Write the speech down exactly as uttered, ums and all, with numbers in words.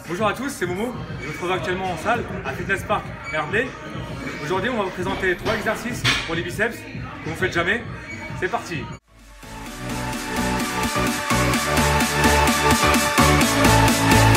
Bonjour à tous, c'est Momo. Je me trouve actuellement en salle à Fitness Park Herblay. Aujourd'hui, on va vous présenter trois exercices pour les biceps que vous ne faites jamais. C'est parti! We'll be right back.